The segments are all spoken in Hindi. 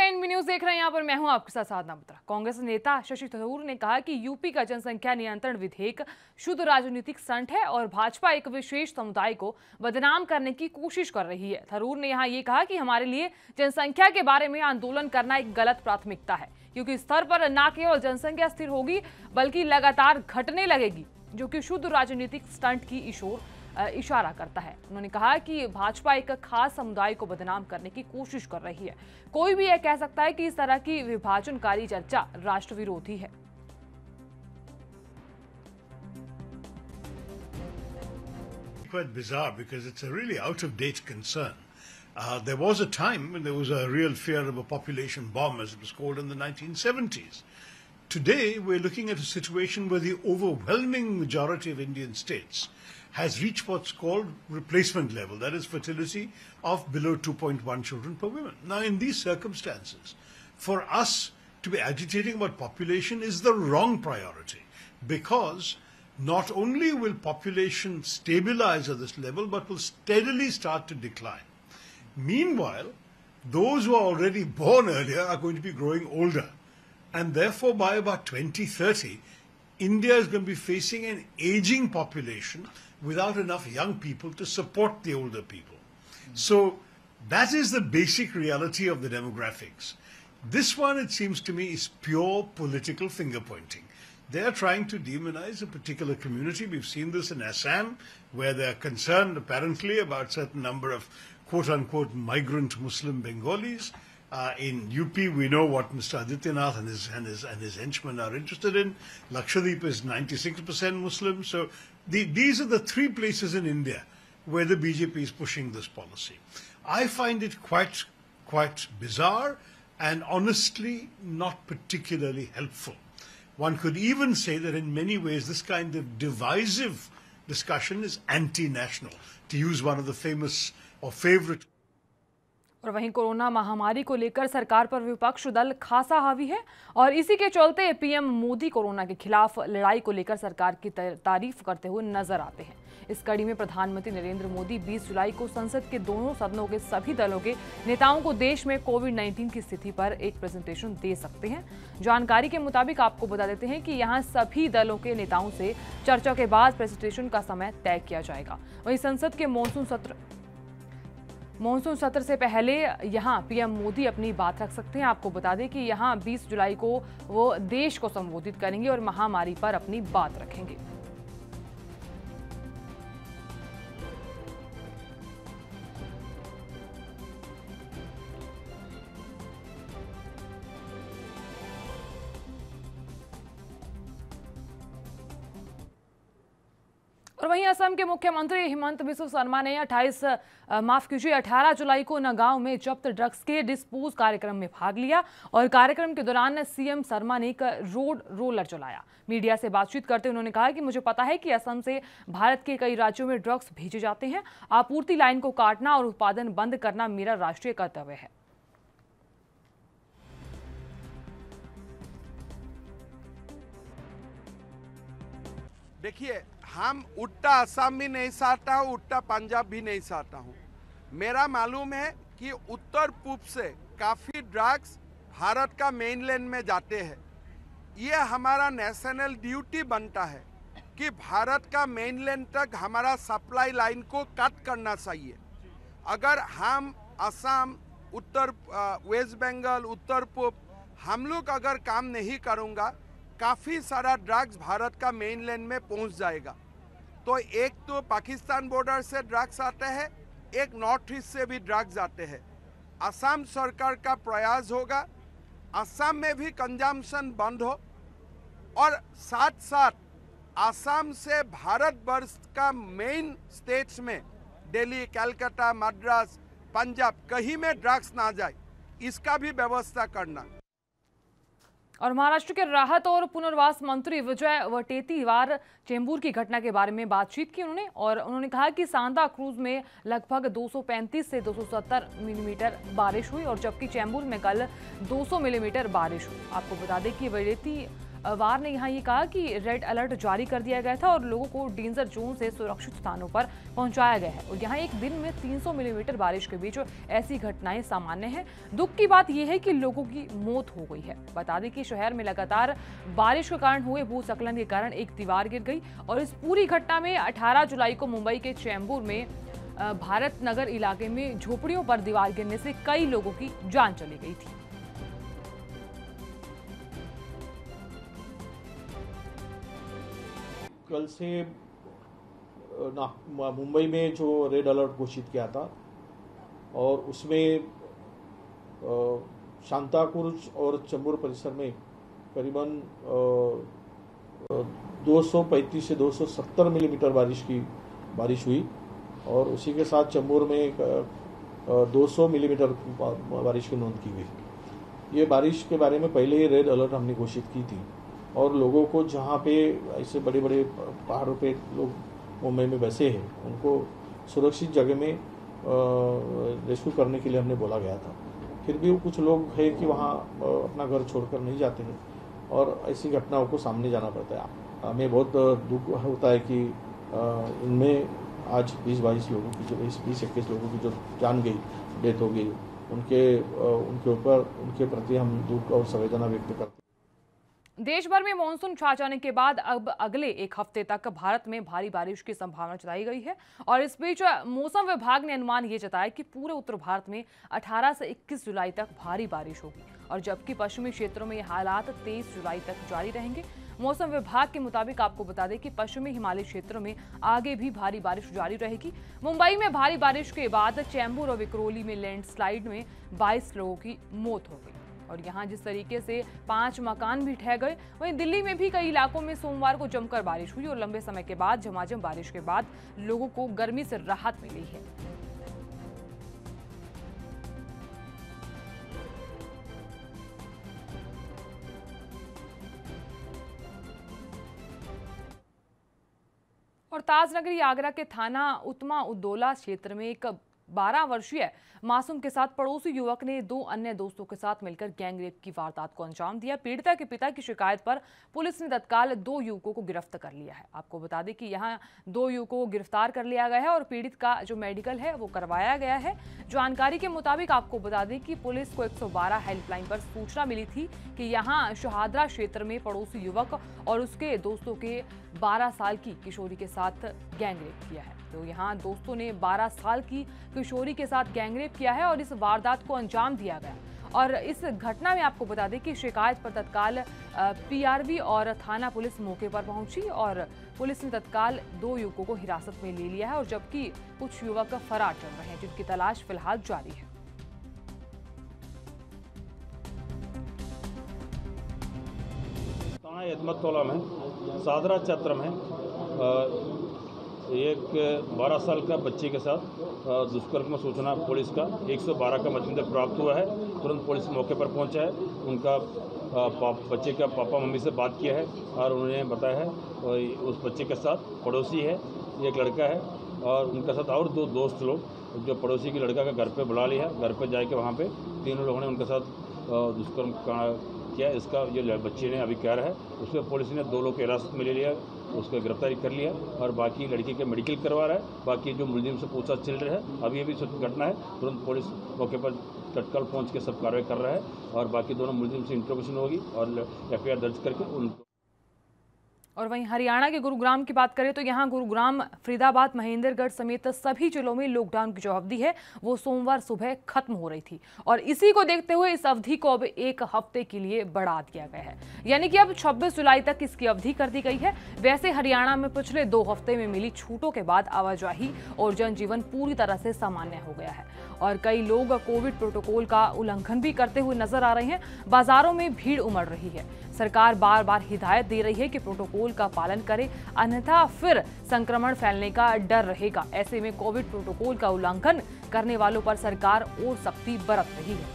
एनबी न्यूज देख रहे हैं। यहाँ पर मैं हूं आपके साथ साधना बत्रा। कांग्रेस नेता शशि थरूर ने कहा कि यूपी का जनसंख्या नियंत्रण विधेयक शुद्ध राजनीतिक स्टंट है और भाजपा एक विशेष समुदाय को बदनाम करने की कोशिश कर रही है। थरूर ने यहाँ ये कहा कि हमारे लिए जनसंख्या के बारे में आंदोलन करना एक गलत प्राथमिकता है, क्योंकि स्तर पर न केवल जनसंख्या स्थिर होगी बल्कि लगातार घटने लगेगी, जो कि शुद्ध राजनीतिक स्टंट की इशारा करता है। उन्होंने कहा कि भाजपा एक खास समुदाय को बदनाम करने की कोशिश कर रही है। कोई भी यह कह सकता है कि इस तरह की विभाजनकारी चर्चा राष्ट्र विरोधी है। Quite bizarre because it's a really out-of-date concern. There was a time when there was a real fear of a population bomb, as it was called, in the 1970s. Today, we're looking at a situation where the overwhelming majority of Indian states has reached what's called replacement level, that is fertility of below 2.1 children per woman. Now, in these circumstances, for us to be agitating about population is the wrong priority, because not only will population stabilize at this level, but will steadily start to decline. Meanwhile, those who are already born earlier are going to be growing older. And therefore, by about 2030, India is going to be facing an aging population without enough young people to support the older people. So that is the basic reality of the demographics. This one, it seems to me, is pure political finger pointing. They are trying to demonize a particular community. We've seen this in Assam, where they are concerned apparently about a certain number of quote-unquote migrant Muslim Bengalis. In UP, we know what Mr. Adityanath and his henchmen are interested in. Lakshadweep is 96% Muslim. So these are the three places in India where the BJP is pushing this policy. I find it quite bizarre and honestly not particularly helpful. One could even say that in many ways this kind of divisive discussion is anti-national, to use one of the famous or favorite. और वहीं कोरोना महामारी को लेकर सरकार पर विपक्ष दल खासा हावी है और इसी के चलते पीएम मोदी कोरोना के खिलाफ लड़ाई को लेकर सरकार की तारीफ करते हुए नजर आते हैं। इस कड़ी में प्रधानमंत्री नरेंद्र मोदी 20 जुलाई को संसद के दोनों सदनों के सभी दलों के नेताओं को देश में कोविड-19 की स्थिति पर एक प्रेजेंटेशन दे सकते हैं। जानकारी के मुताबिक आपको बता देते हैं कि यहां सभी दलों के नेताओं से चर्चा के बाद प्रेजेंटेशन का समय तय किया जाएगा। वहीं संसद के मॉनसून सत्र से पहले यहां पीएम मोदी अपनी बात रख सकते हैं। आपको बता दें कि यहां 20 जुलाई को वो देश को संबोधित करेंगे और महामारी पर अपनी बात रखेंगे। और वहीं असम के मुख्यमंत्री हिमंत बिस्वा शर्मा ने 18 जुलाई को नगांव में जब्त ड्रग्स के डिस्पोज कार्यक्रम में भाग लिया और कार्यक्रम के दौरान सीएम शर्मा ने एक रोड रोलर चलाया। मीडिया से बातचीत करते उन्होंने कहा कि मुझे पता है कि असम से भारत के कई राज्यों में ड्रग्स भेजे जाते हैं। आपूर्ति लाइन को काटना और उत्पादन बंद करना मेरा राष्ट्रीय कर्तव्य है। देखिए, हम उल्टा असम भी नहीं चाहता हूँ, उल्टा पंजाब भी नहीं चाहता हूँ। मेरा मालूम है कि उत्तर पूर्व से काफ़ी ड्रग्स भारत का मेनलैंड में जाते हैं। ये हमारा नेशनल ड्यूटी बनता है कि भारत का मेनलैंड तक हमारा सप्लाई लाइन को कट करना चाहिए। अगर हम असम, वेस्ट बंगाल, उत्तर पूर्व हम लोग अगर काम नहीं करूँगा, काफ़ी सारा ड्रग्स भारत का मेनलैंड में पहुंच जाएगा। तो एक तो पाकिस्तान बॉर्डर से ड्रग्स आते हैं, एक नॉर्थ ईस्ट से भी ड्रग्स आते हैं। असम सरकार का प्रयास होगा असम में भी कंजम्पशन बंद हो और साथ साथ असम से भारत वर्ष का मेन स्टेट्स में दिल्ली, कलकत्ता, मद्रास, पंजाब कहीं में ड्रग्स ना जाए, इसका भी व्यवस्था करना। और महाराष्ट्र के राहत और पुनर्वास मंत्री विजय वटेतीवार चेंबूर की घटना के बारे में बातचीत की उन्होंने कहा कि सांता क्रूज में लगभग 235 से 270 मिलीमीटर बारिश हुई और जबकि चेंबूर में कल 200 मिलीमीटर बारिश हुई। आपको बता दें कि वार ने यहाँ ये कहा कि रेड अलर्ट जारी कर दिया गया था और लोगों को डेंजर जोन से सुरक्षित स्थानों पर पहुंचाया गया है। और यहाँ एक दिन में 300 मिलीमीटर बारिश के बीच ऐसी घटनाएं सामान्य हैं। दुख की बात यह है कि लोगों की मौत हो गई है। बता दें कि शहर में लगातार बारिश के कारण हुए भूस्खलन के कारण एक दीवार गिर गई और इस पूरी घटना में 18 जुलाई को मुंबई के चेंबूर में भारत नगर इलाके में झोपड़ियों पर दीवार गिरने से कई लोगों की जान चली गई थी। कल से मुंबई में जो रेड अलर्ट घोषित किया था और उसमें सांताक्रूज और चेंबूर परिसर में करीबन 235 से 270 मिलीमीटर बारिश हुई और उसी के साथ चेंबूर में 200 मिलीमीटर बारिश की नोंद की गई। ये बारिश के बारे में पहले ही रेड अलर्ट हमने घोषित की थी और लोगों को जहाँ पे ऐसे बड़े बड़े पहाड़ों पे लोग मुंबई में बसे हैं उनको सुरक्षित जगह में रेस्क्यू करने के लिए हमने बोला गया था। फिर भी कुछ लोग हैं कि वहाँ अपना घर छोड़कर नहीं जाते हैं और ऐसी घटनाओं को सामने जाना पड़ता है। हमें बहुत दुख होता है कि इनमें आज 20-22 लोगों की जो 20-21 लोगों की जो जान गई, डेथ हो गई, उनके प्रति हम दुख और संवेदना व्यक्त करते हैं। देश भर में मानसून छा जाने के बाद अब अगले एक हफ्ते तक भारत में भारी बारिश की संभावना जताई गई है और इस बीच मौसम विभाग ने अनुमान ये जताया कि पूरे उत्तर भारत में 18 से 21 जुलाई तक भारी बारिश होगी और जबकि पश्चिमी क्षेत्रों में ये हालात 23 जुलाई तक जारी रहेंगे। मौसम विभाग के मुताबिक आपको बता दें कि पश्चिमी हिमालय क्षेत्रों में आगे भी भारी बारिश जारी रहेगी। मुंबई में भारी बारिश के बाद चेंबूर और विक्रोली में लैंडस्लाइड में 22 लोगों की मौत हो गई और यहाँ जिस तरीके से 5 मकान भी ढह गए, वहीं दिल्ली में भी कई इलाकों में सोमवार को जमकर बारिश हुई और लंबे समय के बाद झमाझम बारिश के बाद लोगों को गर्मी से राहत मिली है। और ताजनगरी आगरा के थाना उत्मा उद्दौला क्षेत्र में एक 12 वर्षीय मासूम के साथ पड़ोसी युवक ने 2 अन्य दोस्तों के साथ मिलकर गैंगरेप की वारदात को अंजाम दिया। पीड़िता के पिता की शिकायत पर पुलिस ने तत्काल 2 युवकों को गिरफ्तार कर लिया है। आपको बता दें कि यहां 2 युवकों को गिरफ्तार कर लिया गया है और पीड़ित का जो मेडिकल है वो करवाया गया है। जानकारी के मुताबिक आपको बता दें कि पुलिस को 112 हेल्पलाइन पर सूचना मिली थी कि यहाँ शहादरा क्षेत्र में पड़ोसी युवक और उसके दोस्तों के 12 साल की किशोरी के साथ गैंगरेप किया है। तो यहाँ दोस्तों ने 12 साल की किशोरी के साथ गैंगरेप किया है और इस वारदात को अंजाम दिया गया। और इस घटना में आपको बता दें कि शिकायत पर तत्काल पीआरवी और थाना पुलिस मौके पर पहुंची और पुलिस ने तत्काल 2 युवकों को हिरासत में ले लिया है और जबकि कुछ युवक फरार चल रहे हैं जिनकी तलाश फिलहाल जारी है। थाना यदमतोला में सादरा क्षेत्र में एक 12 साल का बच्चे के साथ दुष्कर्म सूचना पुलिस का 112 का मध्यम प्राप्त हुआ है। तुरंत पुलिस मौके पर पहुंचा है। उनका बच्चे का पापा मम्मी से बात किया है और उन्होंने बताया है और उस बच्चे के साथ पड़ोसी है, एक लड़का है और उनके साथ और 2 दोस्त लोग जो पड़ोसी की लड़का का घर पे बुला लिया। घर पे जाके वहाँ पे 3 लोगों ने उनके साथ दुष्कर्म किया। इसका जो बच्चे ने अभी कह रहा है उसमें पुलिस ने 2 लोग को हिरासत में ले लिया, उसको गिरफ्तारी कर लिया और बाकी लड़की के मेडिकल करवा रहा है। बाकी जो मुलजिम से पूछताछ चल रहा है। अभी अभी घटना है, तुरंत पुलिस मौके पर तत्काल पहुंच के सब कार्रवाई कर रहा है और बाकी दोनों मुलजिम से इंट्रोगेशन होगी और एफआईआर दर्ज करके उनको। और वहीं हरियाणा के गुरुग्राम की बात करें तो यहाँ गुरुग्राम, फरीदाबाद, महेंद्रगढ़ समेत सभी जिलों में लॉकडाउन की जो अवधि है वो सोमवार सुबह खत्म हो रही थी और इसी को देखते हुए इस अवधि को अब 1 हफ्ते के लिए बढ़ा दिया गया है, यानी कि अब 26 जुलाई तक इसकी अवधि कर दी गई है। वैसे हरियाणा में पिछले 2 हफ्ते में मिली छूटों के बाद आवाजाही और जनजीवन पूरी तरह से सामान्य हो गया है और कई लोग कोविड प्रोटोकॉल का उल्लंघन भी करते हुए नजर आ रहे हैं। बाजारों में भीड़ उमड़ रही है। सरकार बार बार हिदायत दे रही है कि प्रोटोकॉल का पालन करें, अन्यथा फिर संक्रमण फैलने का डर रहेगा। ऐसे में कोविड प्रोटोकॉल का उल्लंघन करने वालों पर सरकार और सख्ती बरत रही है।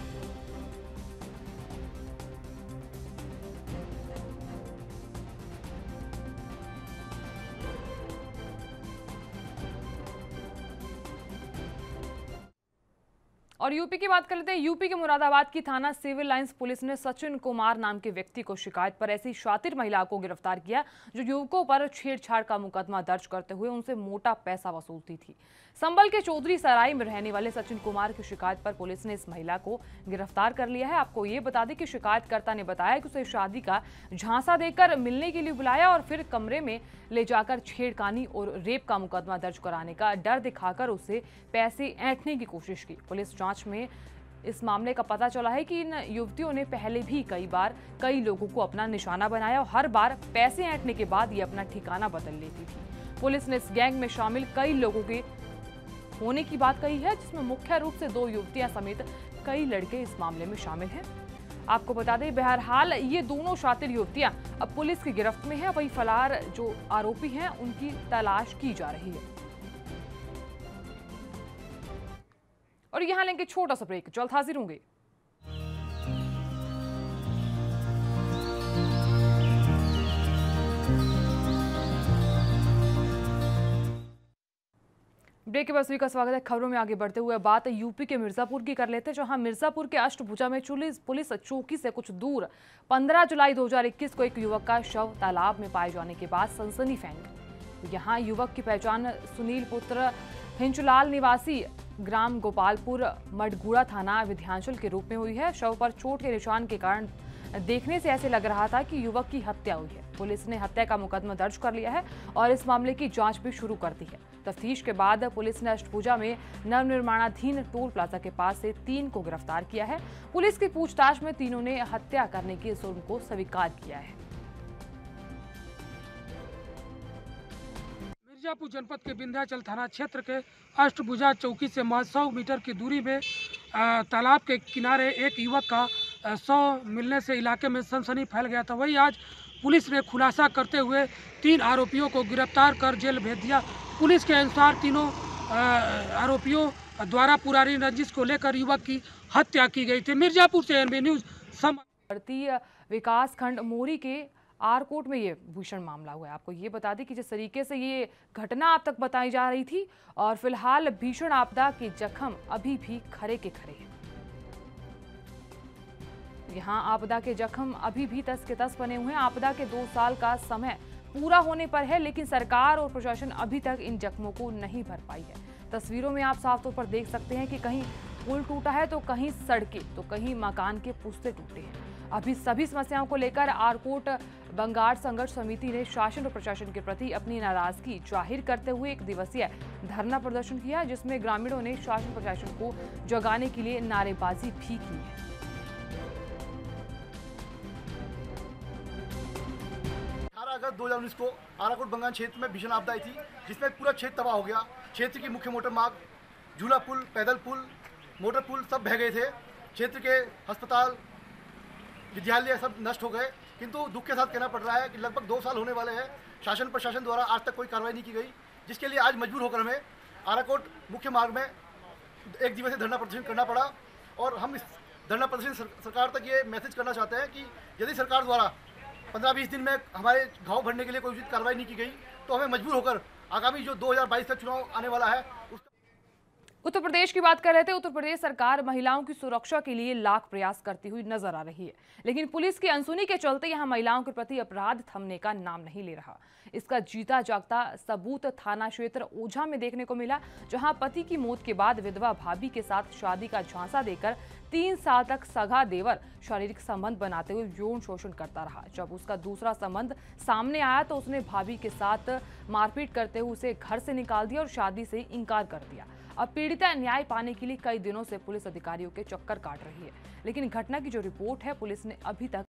और यूपी की बात कर लेते हैं। यूपी के मुरादाबाद की थाना सिविल लाइंस पुलिस ने सचिन कुमार नाम के व्यक्ति को शिकायत पर ऐसी शातिर महिला को गिरफ्तार किया जो युवकों पर छेड़छाड़ का मुकदमा दर्ज करते हुए उनसे मोटा पैसा वसूलती थी। संभल के चौधरी सराय में रहने वाले सचिन कुमार की शिकायत पर पुलिस ने इस महिला को गिरफ्तार कर लिया है। आपको ये बता दें कि शिकायतकर्ता ने बताया कि उसे शादी का झांसा देकर मिलने के लिए बुलाया और फिर कमरे में ले जाकर छेड़खानी और रेप का मुकदमा दर्ज कराने का डर दिखाकर उससे पैसे ऐंठने की कोशिश की। पुलिस जांच में इस मामले का पता चला है कि इन युवतियों ने पहले भी कई बार कई लोगों को अपना निशाना बनाया और हर बार पैसे ऐंठने के बाद ये अपना ठिकाना बदल लेती थी। पुलिस ने इस गैंग में शामिल कई लोगों के होने की बात कही है, जिसमें मुख्य रूप से 2 युवतियां समेत कई लड़के इस मामले में शामिल हैं। आपको बता दें, बहरहाल ये दोनों शातिर युवतियां अब पुलिस की गिरफ्त में हैं। वहीं फरार जो आरोपी हैं उनकी तलाश की जा रही है। और यहां लेंगे छोटा सा ब्रेक, जल्द हाजिर होंगे। ब्रेक के बाद सभी का स्वागत है। खबरों में आगे बढ़ते हुए बात यूपी के मिर्जापुर की कर लेते हैं, जहां मिर्जापुर के अष्टभुजा में पुलिस चौकी से कुछ दूर 15 जुलाई 2021 को एक युवक का शव तालाब में पाए जाने के बाद सनसनी फैल गई। यहां युवक की पहचान सुनील पुत्र हिंचलाल निवासी ग्राम गोपालपुर मडगुड़ा थाना विध्यांचल के रूप में हुई है। शव पर चोट के निशान के कारण देखने से ऐसे लग रहा था कि युवक की हत्या हुई है। पुलिस ने हत्या का मुकदमा दर्ज कर लिया है और इस मामले की जांच भी शुरू कर दी है। तफ्तीश के बाद पुलिस ने अष्टभुजा में नवनिर्माणाधीन टोल प्लाजा के पास से 3 को गिरफ्तार किया है। पुलिस की पूछताछ में तीनों ने हत्या करने के जुर्म को स्वीकार किया है। मिर्जापुर जनपद के विंध्याचल थाना क्षेत्र के अष्टभुजा चौकी से महज 100 मीटर की दूरी में तालाब के किनारे एक युवक का शव मिलने से इलाके में सनसनी फैल गया था। वही आज पुलिस ने खुलासा करते हुए 3 आरोपियों को गिरफ्तार कर जेल भेज दिया। पुलिस के अनुसार तीनों आरोपियों द्वारा पुरानी रंजिश को लेकर युवक की हत्या की गई थी। मिर्जापुर से एनबी न्यूज भारतीय विकास खंड मोरी के आरकोट में ये भीषण मामला हुआ है। आपको ये बता दें कि जिस तरीके से ये घटना आप तक बताई जा रही थी और फिलहाल भीषण आपदा के जख्म अभी भी खरे के खरे हैं। यहाँ आपदा के जख्म अभी भी तस के तस बने हुए हैं। आपदा के 2 साल का समय पूरा होने पर है, लेकिन सरकार और प्रशासन अभी तक इन जख्मों को नहीं भर पाई है। तस्वीरों में आप साफ तौर पर देख सकते हैं कि कहीं पुल टूटा है तो कहीं सड़कें, तो कहीं मकान के पुस्ते टूटे हैं। अभी सभी समस्याओं को लेकर आरकोट बंगार संघर्ष समिति ने शासन और प्रशासन के प्रति अपनी नाराजगी जाहिर करते हुए 1 दिवसीय धरना प्रदर्शन किया, जिसमें ग्रामीणों ने शासन प्रशासन को जगाने के लिए नारेबाजी भी की है। 18 अगस्त 2019 को आराकोट बंगाल क्षेत्र में भीषण आपदा आई थी, जिसमें पूरा क्षेत्र तबाह हो गया। क्षेत्र की मुख्य मोटर मार्ग, झूला पुल, पैदल पुल, मोटर पुल सब बह गए थे। क्षेत्र के अस्पताल, विद्यालय सब नष्ट हो गए। किंतु दुख के साथ कहना पड़ रहा है कि लगभग 2 साल होने वाले हैं, शासन प्रशासन द्वारा आज तक कोई कार्रवाई नहीं की गई, जिसके लिए आज मजबूर होकर हमें आराकोट मुख्य मार्ग में 1 दिवसीय धरना प्रदर्शन करना पड़ा। और हम इस धरना प्रदर्शन सरकार तक ये मैसेज करना चाहते हैं कि यदि सरकार द्वारा 15-20 दिन में हमारे घाव भरने के लिए कोई उचित कार्रवाई नहीं की गई तो हमें मजबूर होकर आगामी जो 2022 का चुनाव आने वाला है उत्तर प्रदेश की बात कर रहे थे। उत्तर प्रदेश सरकार महिलाओं की सुरक्षा के लिए लाख प्रयास करती हुई नजर आ रही है, लेकिन पुलिस की अनसुनी के चलते यहां महिलाओं के प्रति अपराध थमने का नाम नहीं ले रहा। इसका जीता जागता सबूत थाना क्षेत्र ओझा में देखने को मिला, जहां पति की मौत के बाद विधवा भाभी के साथ शादी का झांसा देकर 3 साल तक सगा देवर शारीरिक संबंध बनाते हुए यौन शोषण करता रहा। जब उसका दूसरा संबंध सामने आया तो उसने भाभी के साथ मारपीट करते हुए उसे घर से निकाल दिया और शादी से इनकार कर दिया। अब पीड़िता न्याय पाने के लिए कई दिनों से पुलिस अधिकारियों के चक्कर काट रही है, लेकिन घटना की जो रिपोर्ट है पुलिस ने अभी तक